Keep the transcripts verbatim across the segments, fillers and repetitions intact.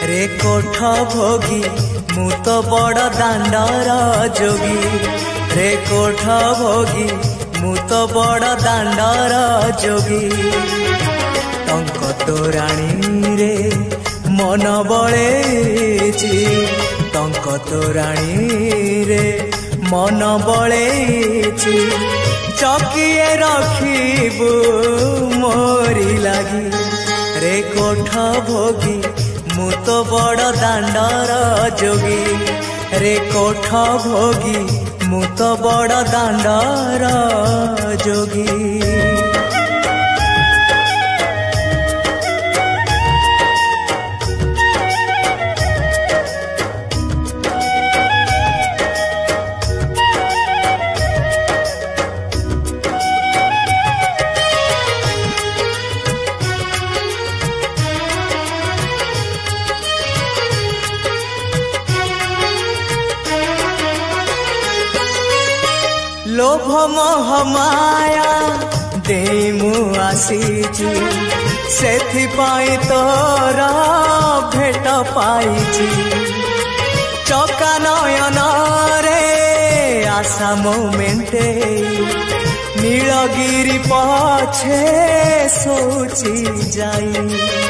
रे कोठ भोगी मु तो बड़ दांडर जोगी रे कोठ भोगी मु तो बड़ दांडर जोगी टंक तोराणी रे मन बळेची टंक तोराणी रे मन बळेची चकिए रखिबू मोरी लागी रे कोठ भोगी मु तो बड़ दांडर जोगी रे कोठ भोगी मु तो बड़ दांडर जोगी। लोभ मोह माया दे मु आसीची सेथि पाई तोरा भेट पाईची चका नयन रे आशा मोमेंटे नीलगिरी पछे सोची जाई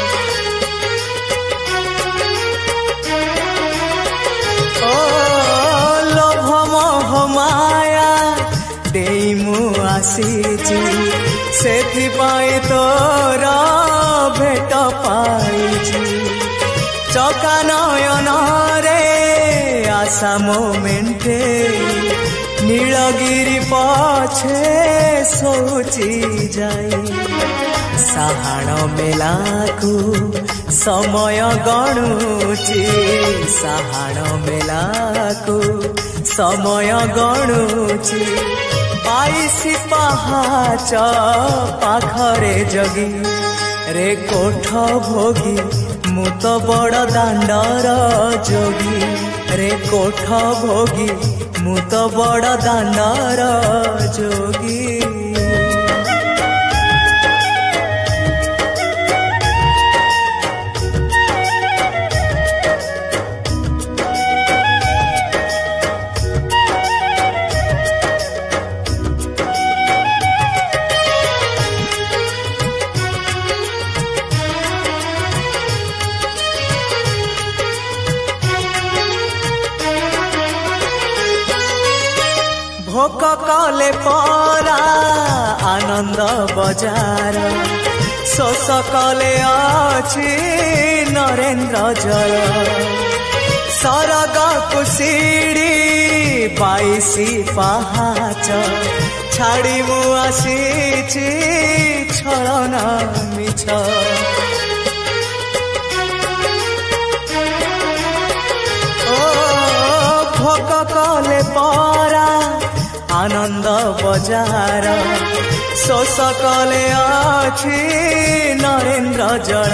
ओ लोभ मोह माया देई मु आसीची सेथिपाई तोरा भेट पाईची चका नयन रे आशा मोमेंटे नीलगिरी पछे सोची जाई साहाण मेलाकू समय गणुची साहाण मेलाकू समय गणुची बाईसी पहाच पाखरे जगी रे कोठ भोगी मु तो बड़ दांडर जोगी रे कोठ भोगी मु तो बड़ दांडर जोगी। भोक कले परा आनंद बजार शोष कले अछि नरेन्द्र जय सरग कुशीड़ी बाईसी पहाच छाड़ी मु आसीची छलना मिछ ओ भोक कले परा आनंद बजार शोष कले अछि नरेन्द्र जल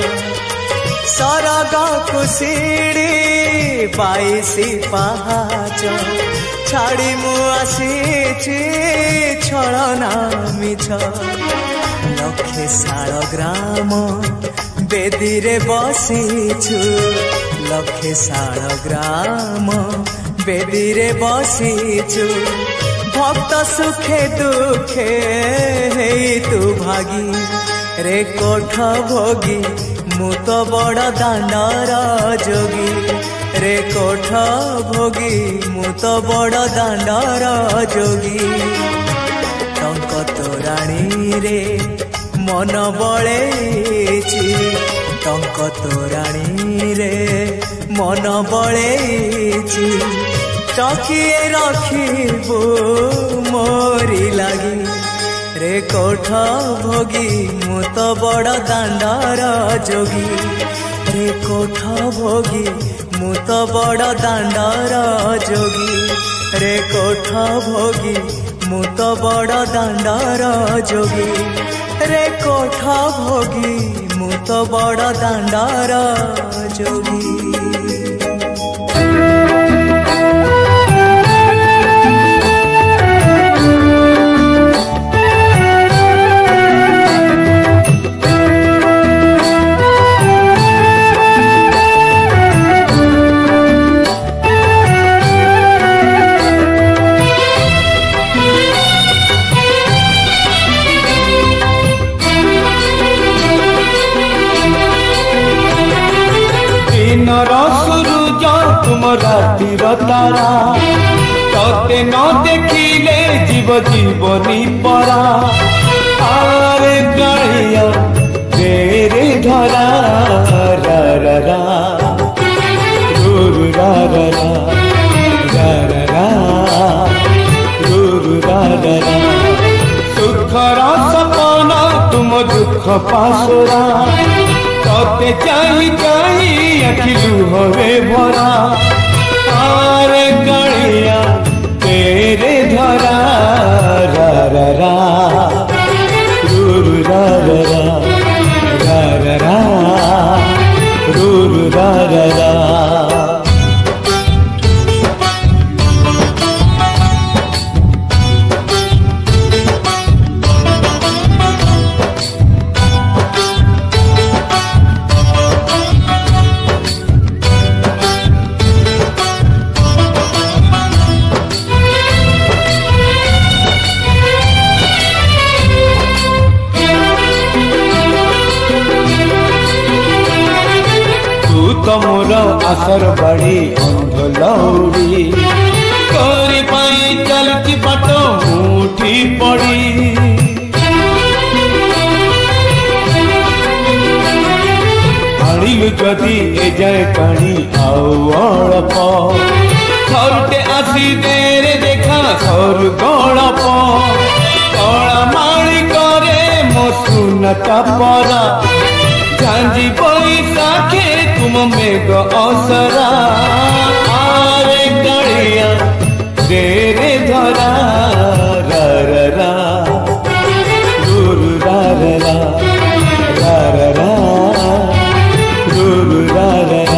सरग कुशीड़ी बाईसी पहाच छाड़ी मु आसीची छलना मिछ लक्षे साल ग्राम बेदी रे बसीछु लक्षे साल ग्राम बेदी रे बसीछु भक्त सुखे दुखे हेई तू भागी रे कोठ भोगी मु तो बड़ दांडर जोगी रे कोठ भोगी मु तो बड़ दांडर जोगी टंक तोराणी रे मन बळेची टंक तोराणी रे मन बळेची चकिए रखिबू मोरी लागी रे कोठ भोगी मु तो बड़ दांडर जोगी रे कोठ भोगी मु तो बड़ दांडर जोगी रे कोठ भोगी मु तो बड़ दांडर जोगी रे कोठ भोगी मु तो बड़ दांडर जोगी। दिन सूरज तुम रातिर तारा तते न देखिले जीव जीवनी परा आरे गड़िया तेरे धरा रा रा रा रू रा रा रा रा रा रा रू रा रा रा सुखर सपना तुम दुख पासरा तते चाही चाही आखि लुहरे भरा आरे गड़िया तेरे धरा रा रा रा रू रा रा रा रा रा रू रा रा रा मोर आसर बाड़ी अंध लौड़ी तोरी पाई चलती बाट मुठी पड़ी आनिलु जदि ए जाए पानी आउ अल्प थरुटे आसी देरे देखा सर गड़प कला माड़ी करे मो सुनता परा झांझी बैसाखे तुम मेघ असरा आरे गड़िया तेरे धरा रा रा रा रू रा रा रा रा रा रा रू रा रा रा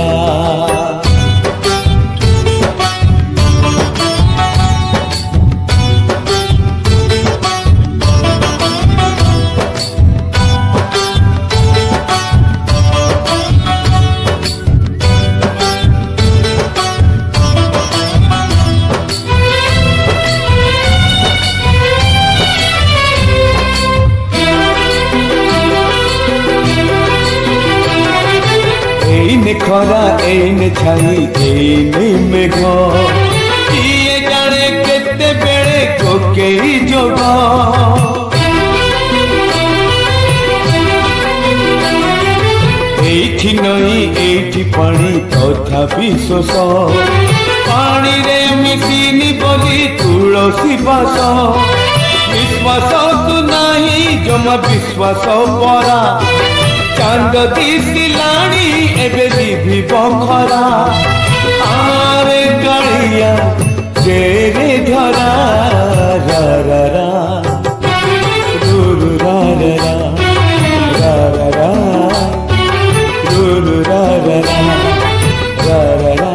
खरा एने छाई एने मेघ किए जाने केते बेड़े कोकेई जोग एठी नई एठी पानी तथापि शोष पानी रे मिसिनी बोली तुलसी बास विश्वास तू नहीं जमा विश्वास परा चांद दिसिलाणी एबे दिभी बखरा आरे गड़िया तेरे धरा रा रा रा रू रा रा रा रा रा रू रा रा रा रा रा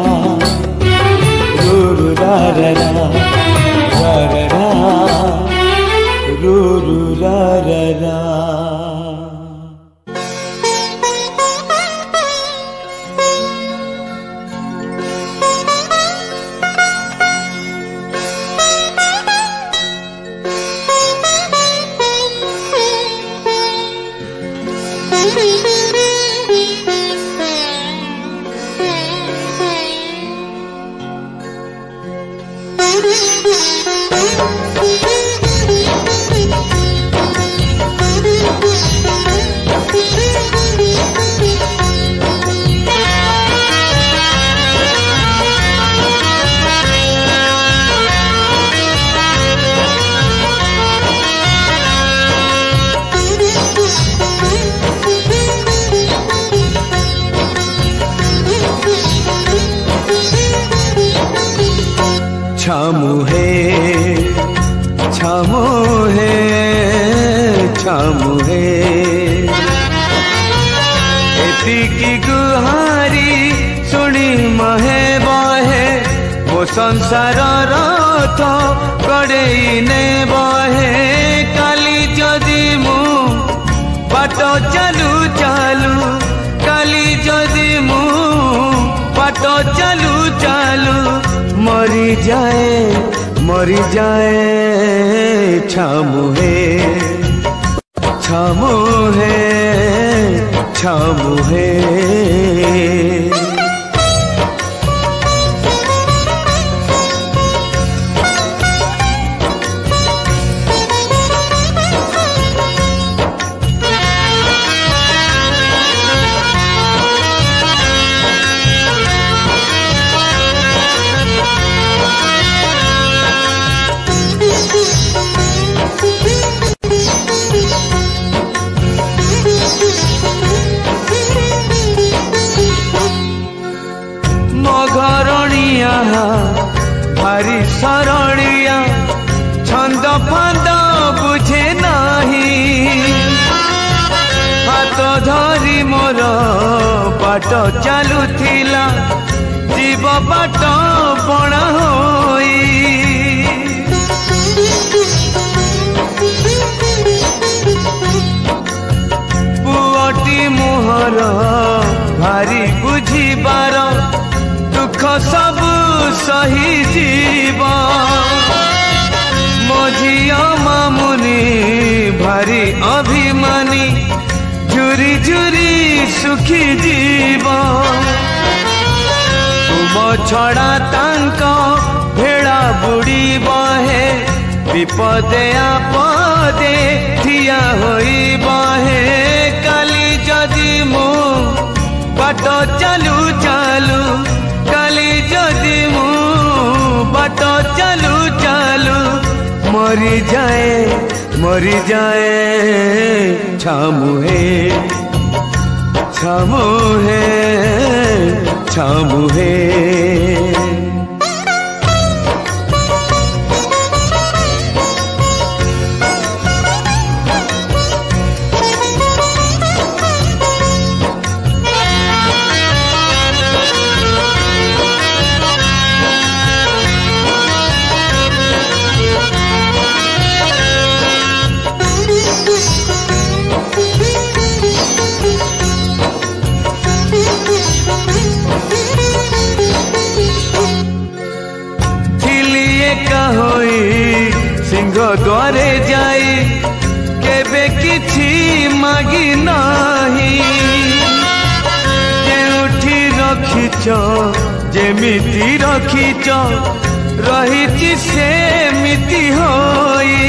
रू रा रा रा रा रा रू रा रा रा छामू है छामू है छामू है एतिकी गुहारी सुनी महे बहे मो संसार रथ कड़ेई ने बहे काली जदि मु बाट चालू चालू काली जदि मु बाट चालू चालू मरी जाए मरी जाए छामू है छामू है छामू है सरलिया छंद फांद बुझे नाही हाथ धरी मोर बाट चलुथिला जीव बाट बणा होई पुअटी मुहर भारी बुझिबार दुख सब सही जीव मझिया मामुनी भारी अभिमानी झुरी झुरी सुखी जीव तुम छड़ा तांक भेड़ा बुड़ी बहे विपदे आपदे ठिया होई बहे काली जदि मु बाट चालू चालू काली जदि मु बाट चालू चालू मरी जाए मरी जाए छामुहे छामुहे छामुहे सिंह द्वारे जाई केबे किछि मागी नाही जेउठी रखिच जेमिति रखिच रहिछि सेमिति होई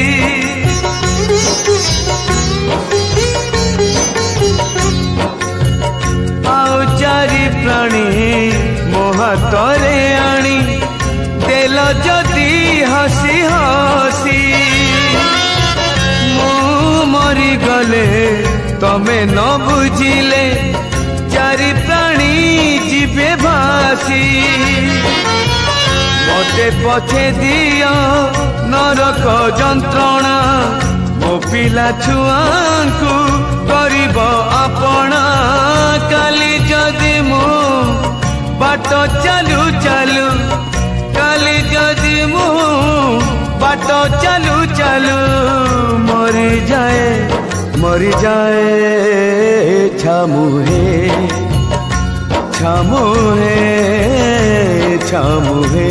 आउ चारि प्राणी मोहातरे आनी देल जदि हसी हसी मु मरी गले तमे न बुझिले चारि प्राणी जीवे भासी मते पछे दियो नरक जंत्रणा मो पिला छुआंकु करिब आपणा काली जदि मु बाट चालू चालू काली जदि मु बाट चालू चालू मरी जाए मरी जाए छामुहे छामुहे छामुहे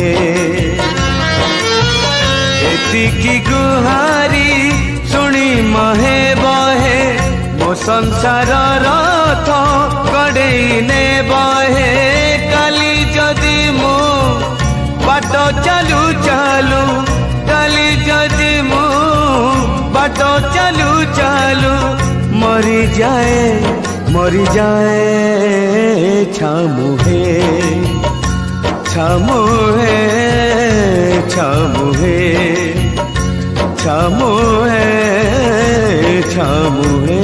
एतिकी गुहारी सुनी महे बहे मो संसार रथ गड़ेई ने बहे काली जदि मु बाट चालू चालू काली जदि मु बाट चालू चालू मरी जाए मरी जाए छामुहे छामुहे छामुहे छामुहे छामुहे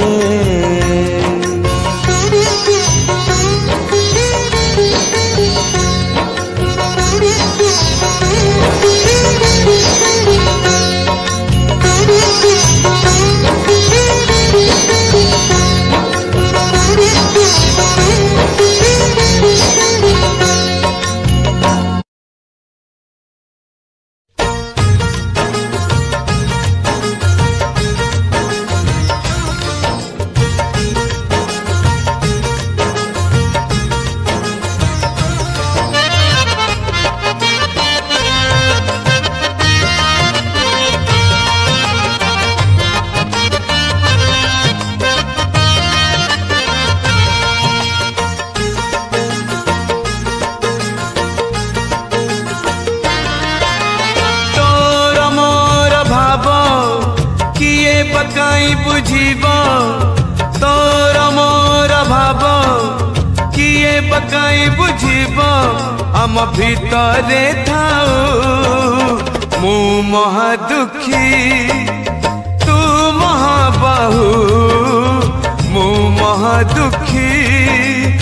पकाई बुझीब तोर मोर भाव किए पकाई बुझीब आम भितरे थाऊ मु महा दुखी तू महाबाहु मु महा दुखी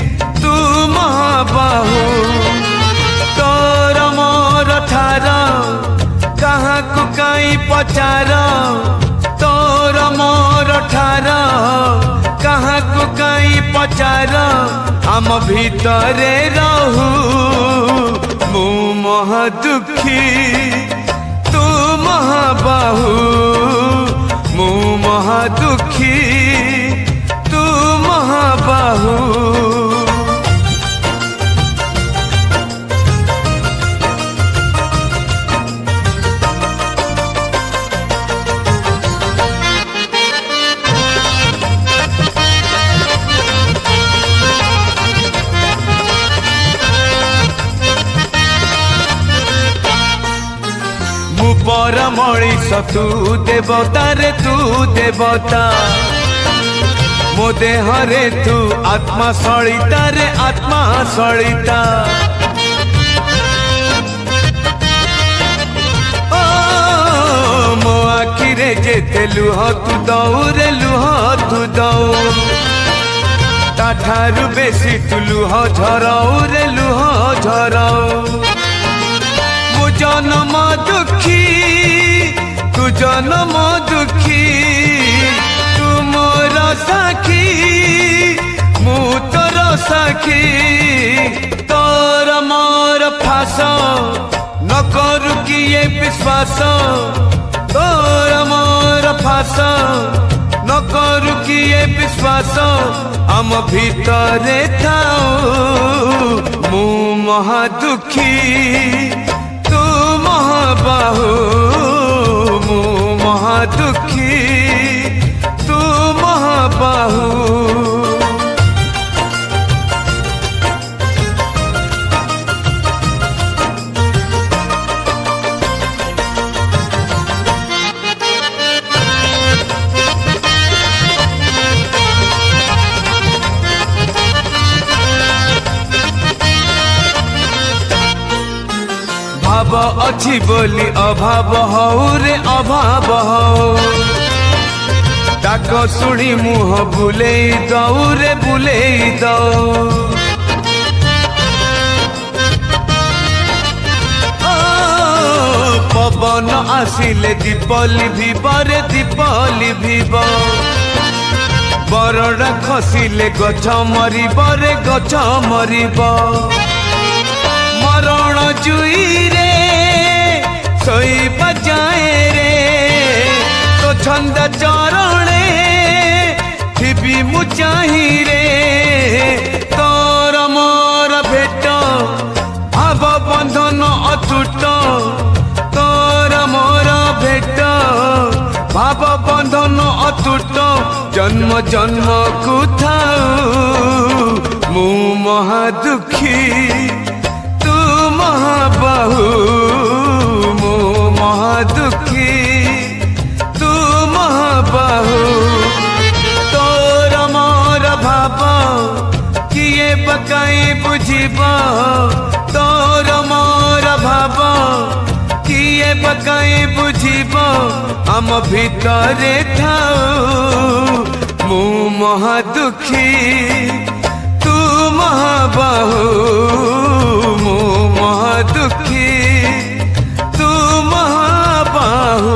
तू महाबाहु तोर मोर ठार पचार तोर मोर ठार कहाँ को कहीं पचार आम भितरे रहू मु महा दुखी तू महाबाहू मु महा दुखी तू महाबाहू पर मणिष तू देवता रे तू देवता मो देह रे तू आत्मा सलिता रे आत्मा सलिता ओ मो आखि रे जेते लुह तू दऊ रे लुह तू दऊ ताठारु बेसी तू लुह झराऊ रे लुह झराऊ जन्म दुखी तू जन्म दुखी तू मोर साखी मु तोर साखी तोर मोर फास न करू किए विश्वास तोर मोर फास न करू किए विश्वास आम भितरे थाऊ मु महा दुखी महाबाहू मु महा दुखी तू महाबाहू भाव अच्छी बोली अभाव हऊ रे अभाव हऊ डाक शुणी मुह बुले दऊ रे बुले दऊ पवन आसिले दीपली भीब रे दीपली भीब बरड़ा खसिले गछ मरिब रे गछ मरिब मरण जुई रे सोई बजाए रे तो छंद चरणे थिबी मु चाही रे तोर मोर भेट भाव बंधन अटूट तोर मोर भेट भाव बंधन अटूट जन्म जन्म को थाऊ मु महा दुखी महाबाहू मो महा दुखी तू महाबाहू तोर मोर भाव किए पकाई बुझिब तोर मोर भाव किए पकाई बुझिब आम भितरे थाऊ मु महा दुखी तू महाबाहू मु महा दुखी तू महाबाहू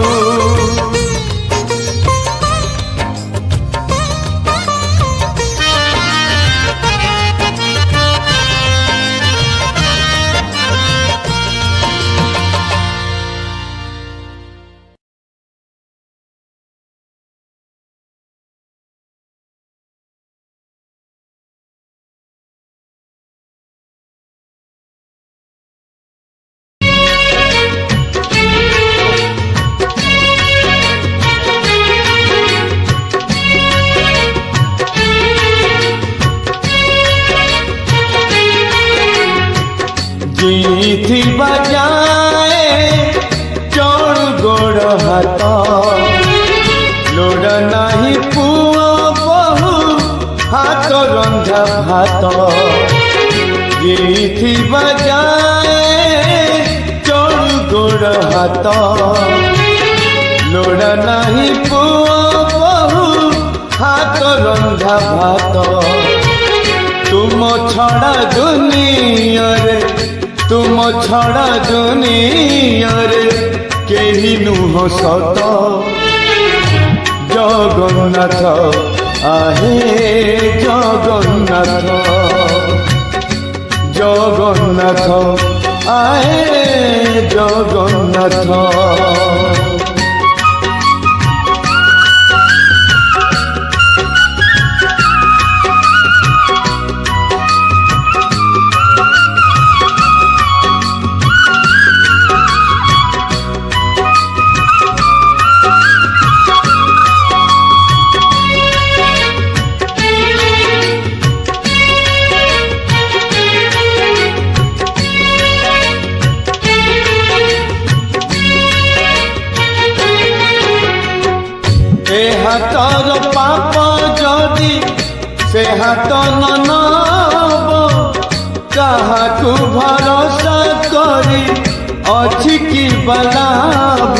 थी बजाए चौड़ गोड़ हाथ लोड़ नहीं पुआ बहु हाथ रंधा भात थी बजाए चौड़ गोड़ हाथ लोड़ नहीं पुआ बहु हाथ रंधा भात तुम छड़ा दुनिया रे तुम छड़ा दुनिया रे केही नुह सत जगन्नाथ आहे जगन्नाथ जगन्नाथ आहे जगन्नाथ हाथर पाप जदि से हाथ ननब काहाकू भरोसा करी अछि कि बलाभ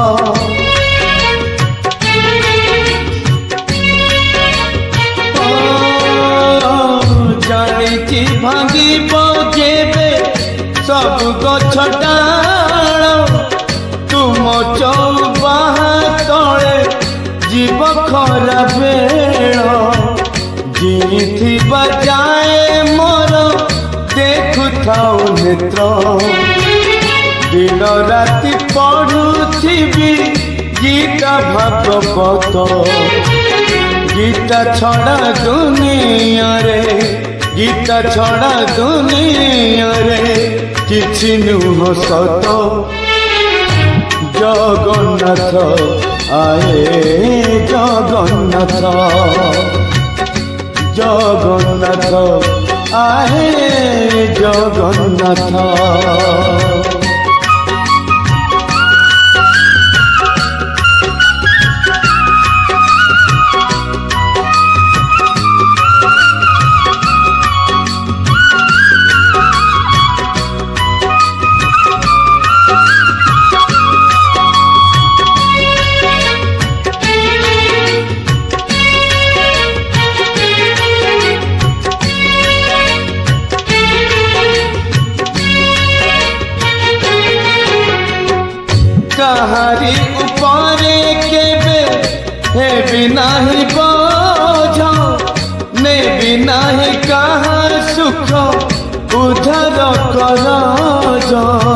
जानी भांगिब जेबे सब गछ डाल तुम चौबाहा तले जीव खरा बेल जीथी बजाए मोर देखु थाउ नेत्र दिन राति पढ़ुथिबी गीता भागवत गीता छड़ा दुनिया रे गीता छड़ा दुनिया रे किछि नुह सत जगन्नाथ आए जगन्नाथ जगन्नाथ आए जगन्नाथ कहारी उपरे केबे हे बिनाही बोझ ने बिनाही कहा सुख उधर करज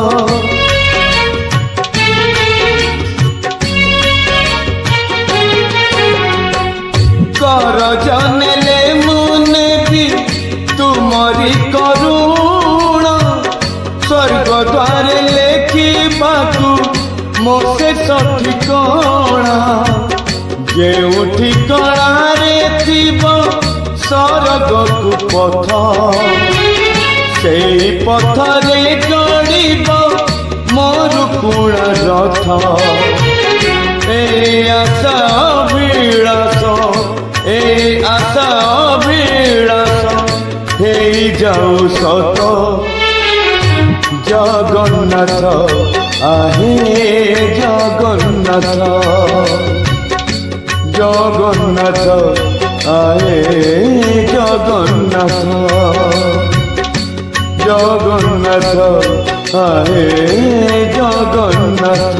करज नेले मुने भी तुमरी करुण स्वर्ग द्वार लेखी बाकू मोसे ठिकणा जो ठिकणारे थीब सरग को पथ से पथरे गड़ब मोर कुण रथ ए आशा अभिलाष ए आशा अभिलाष हे जाऊ सत जगन्नाथ आहे जगन्नाथ जगन्नाथ आहे जगन्नाथ जगन्नाथ आहे जगन्नाथ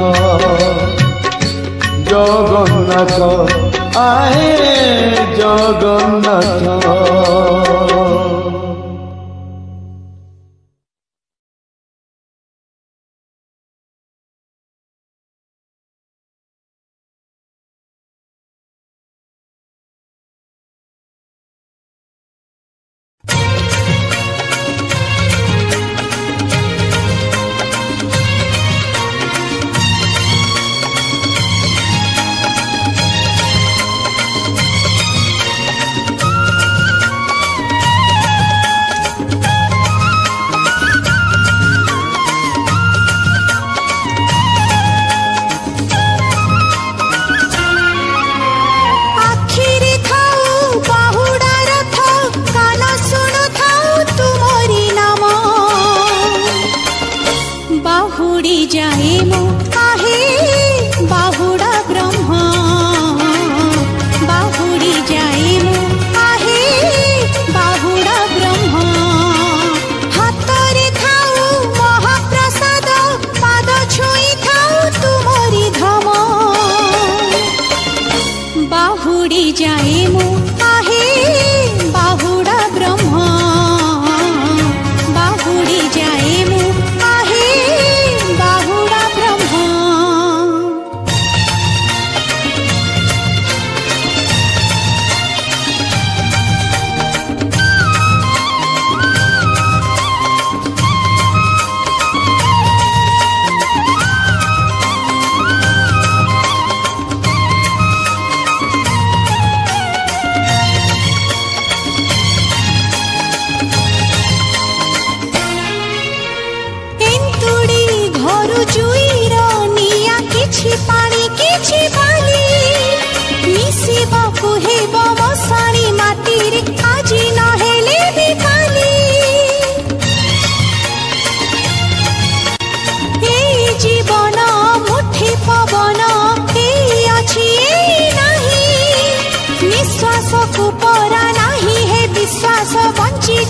जगन्नाथ आहे जगन्नाथ।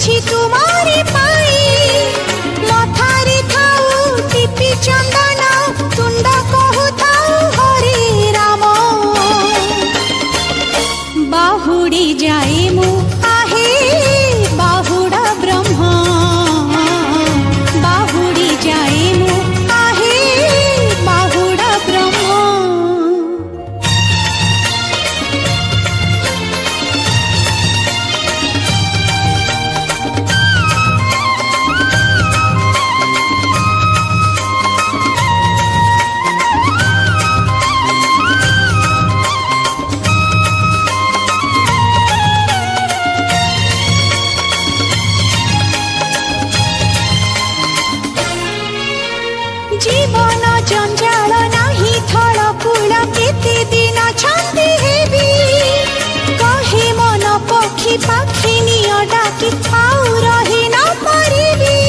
अछि तुम्हारी पाई मथारी थाऊ टिपि चंदन तुंड कहु थाऊ हरि राम बाहुड़ी जाए मु आहे बाहुड़ा ब्रह्म बाहुड़ी जाए मु आहे बाहुड़ा ब्रह्म जीवन जंजाल नाही थल कूल केते दिन छंदी हेबी कहे मन पक्षी पाखी निय डाकी आउ रही न परिबी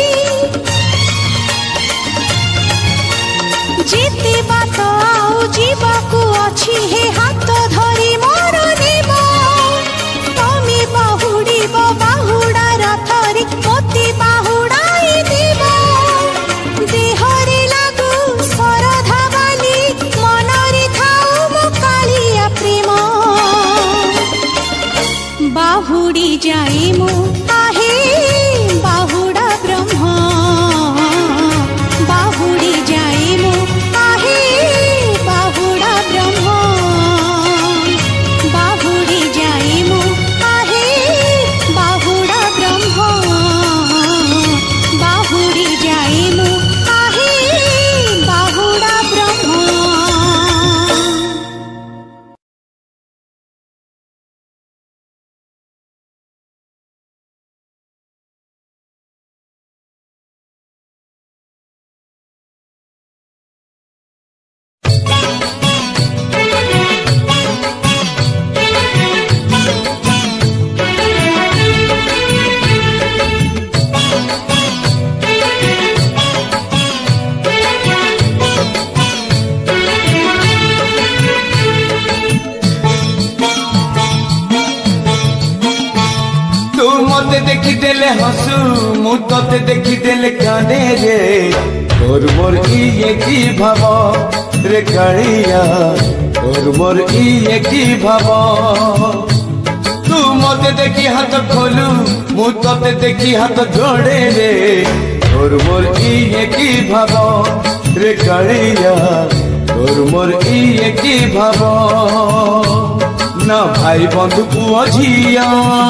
जेते बात आउ जीवाकू अछि हे हाथ धरी मोर देव तमे बाहुड़ीब बाहुड़ा रथरी मोते बाहुड़ाई देव देहरे लागू सरधा बाली मनरे थाऊ मो कालिया प्रेम बाहुड़ी जाए मु आहे बाहुड़ा ब्रह्म बाहुड़ी जाए मु आहे बाहुड़ा ब्रह्म बाहुड़ी जाए मु आहे बाहुड़ा ब्रह्म बाहुड़ी जाए मु आहे बाहुड़ा ब्रह्म तू मते देखी देले हसू मु तते देखी देले कांदे रे और मोर इए की भाव रे कालिया और मोर इए की भाव तू मते देखी हाथ खोलू मु तते देखी हाथ जोड़े रे और मोर इए की भाव रे कालिया और मोर इए की भाव ना भाई बंधु पुआ झिया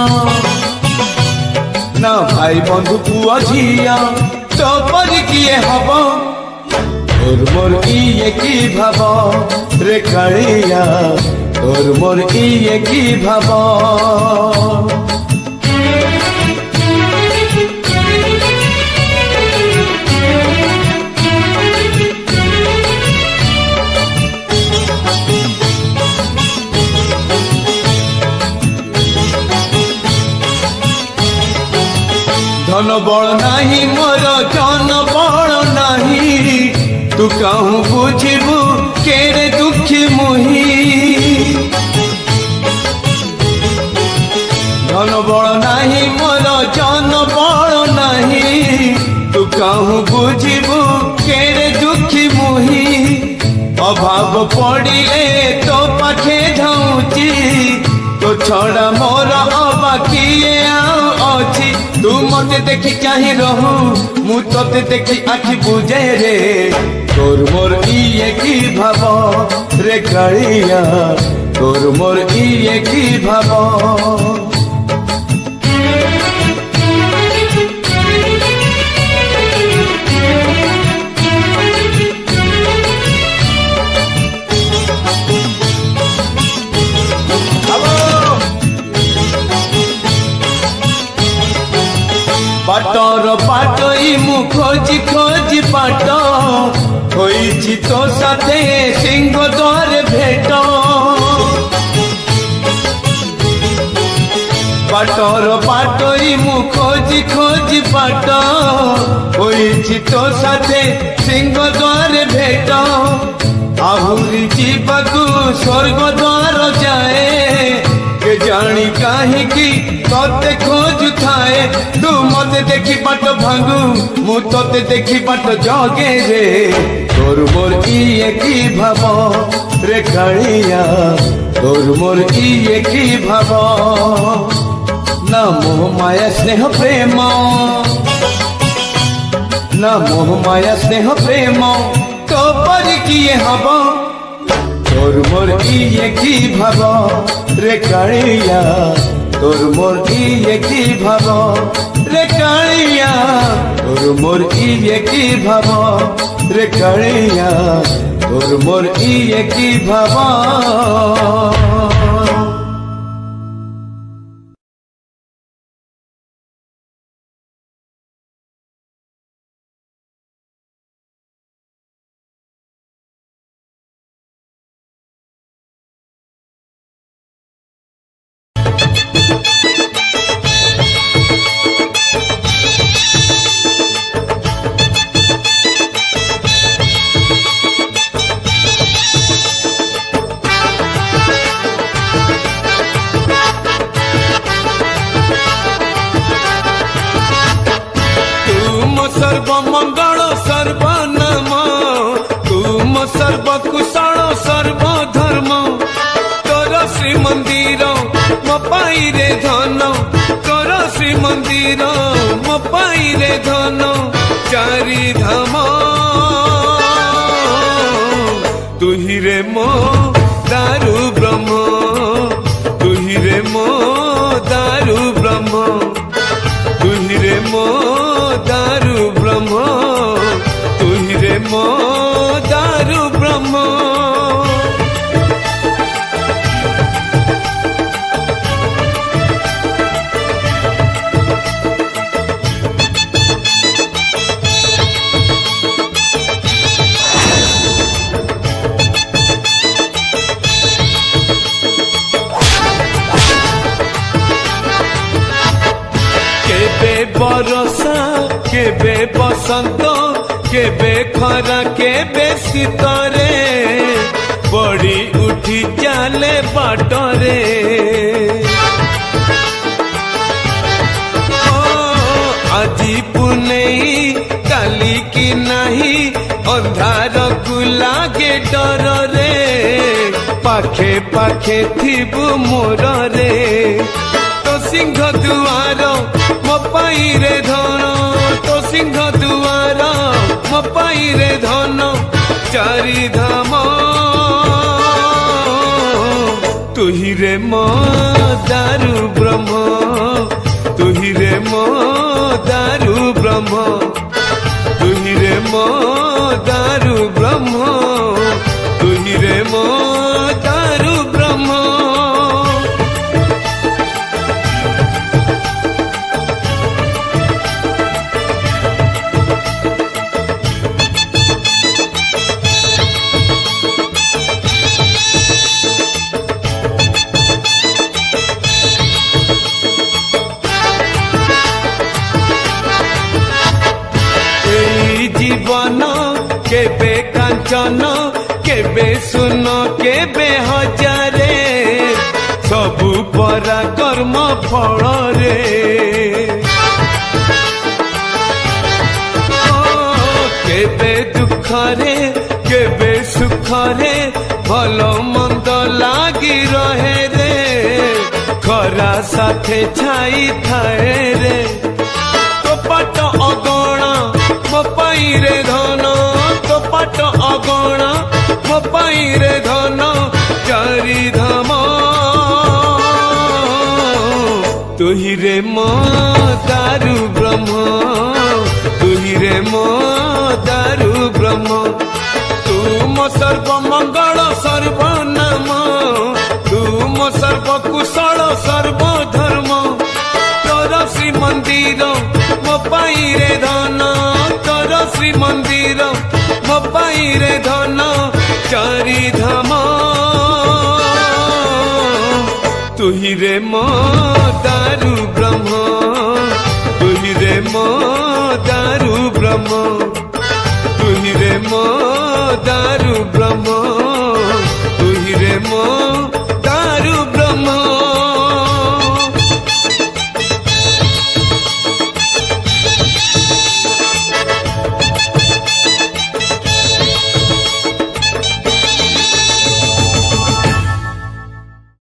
ना भाई बंधु पुआ झिया तो पर किए हब और मोर इए की भाव रे कालिया और मोर इए की भाव धन बल नाही मोर जन बल नाही तू कहूँ बुझबू केरे दुखी मुही धन बल नाही मोर जन बल नाही तू कहूँ बुझबू केरे दुखी मुही अभाव पड़िले तो पाखे धाउची तो छड़ा मोर अबा किए अच्छी तू मते देखी चाहे रहू मु तते देखी आखि बुझे रे तोर मोर इए की भाव रे कालिया तोर मोर इए की भाव बाटर पाटई मु खोजी खोजी पाट होइछि तो साथे सिंह द्वार भेट बाटर पाटई मु खोजी खोजी पाट होइछि तो साथे सिंह द्वार भेट आहुरी जीवकु स्वर्ग द्वार जाए के जानी काहे की तते खोज था ଥାଏ तू मते देखी बाट भांगू मु तोते देखी बाट जगे रे तोर मोर इए की भाव रे कालिया तोर मोर इए की भाव ना मोह माया स्नेह प्रेम ना मोह माया स्नेह प्रेम तो पर किए हब तोर मोर इए की भाव रे कालिया तोर मोर इए की भाव रे कालिया तोर मोर इए की भाव रे कालिया तोर मोर इए की भाव सर्वमंगल सर्वनाम तुम सर्वकुशल सर्वधर्म तोर श्री मंदिर मो पाई रे धन तोर श्री मंदिर मो पाई रे धन चारि धाम तुहि रे मो दारु ब्रह्म तुहि रे मो दारु ब्रह्म तुहि रे मो दारु ब्रह्म तुहि रे मो दारु ब्रह्म बरसा केबे बसंत केबे खरा केबे शीतरे बड़ी उठी चाले बाटरे आजी पुनेई काली की नहीं अंधार को लागे डर रे पाखे पाखे थिबु मोर रे तो सिंह दुआर मो पाई रे धन तो सिंह दुआर मो पाई रे धन चारि धाम तुहि रे मो दारु ब्रह्म तुहि रे मो दारु ब्रह्म तुहि रे मो दारु ब्रह्म तुहि रे मो दारु ब्रह्म जीवन केबे कांचन केबे सुन केबे हजारे सबु परा कर्म फल रे केबे दुख रे केबे सुख रे भल मंद लागी रहे रे खरा साथे छाई थाए रे तो पाट अगणा मो पाई रे धन तो पाट अगणा मो पाई रे धन चारि धाम तुहि रे मो दारु ब्रह्म तुहि रे मो दारु ब्रह्म तुम सर्वमंगल सर्वनाम तुम सर्वकुशल सर्वधर्म तोर श्री मंदिर मो पाई रे धन तोर श्री मंदिर मो पाई रे धन चारि धाम तुहि रे मो दारु ब्रह्म तुहि रे मो दारु ब्रह्म तुहि रे मो दारु ब्रह्म तुहि रे मो